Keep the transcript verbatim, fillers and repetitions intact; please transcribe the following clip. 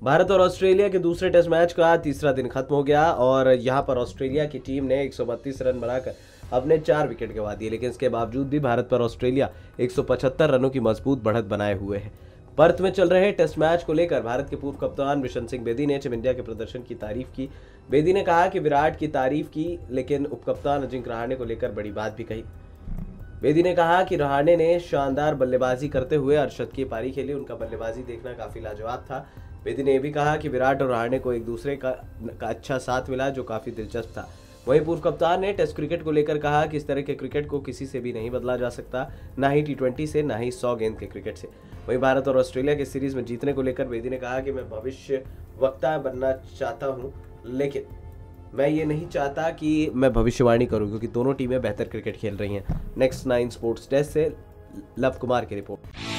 भारत और ऑस्ट्रेलिया के दूसरे टेस्ट मैच का तीसरा दिन खत्म हो गया और यहां पर ऑस्ट्रेलिया की टीम ने एक सौ बत्तीस रन बनाकर अपने चार विकेट गंवा दिए, लेकिन इसके बावजूद भी भारत पर ऑस्ट्रेलिया एक सौ पचहत्तर रनों की मजबूत बढ़त बनाए हुए है। पर्थ में चल रहे टेस्ट मैच को लेकर भारत के पूर्व कप्तान बिशन सिंह बेदी ने टीम इंडिया के प्रदर्शन की तारीफ की। बेदी ने कहा कि विराट की तारीफ की, लेकिन उपकप्तान अजिंक्य रहाणे को लेकर बड़ी बात भी कही। बेदी ने कहा कि रहाणे ने शानदार बल्लेबाजी करते हुए अर्शद की पारी खेली, उनका बल्लेबाजी देखना काफी लाजवाब था। बेदी ने यह भी कहा कि विराट और रहाणे को एक दूसरे का, का अच्छा साथ मिला, जो काफी दिलचस्प था। वहीं पूर्व कप्तान ने टेस्ट क्रिकेट को लेकर कहा कि इस तरह के क्रिकेट को किसी से भी नहीं बदला जा सकता, ना ही टी ट्वेंटी से, ना ही सौ गेंद के क्रिकेट से। वहीं भारत और ऑस्ट्रेलिया के सीरीज में जीतने को लेकर बेदी ने कहा कि मैं भविष्य वक्ता बनना चाहता हूं, लेकिन मैं ये नहीं चाहता कि मैं भविष्यवाणी करूं, क्योंकि दोनों टीमें बेहतर क्रिकेट खेल रही हैं। नेक्स्ट नाइन स्पोर्ट्स डेस्क से लव कुमार की रिपोर्ट।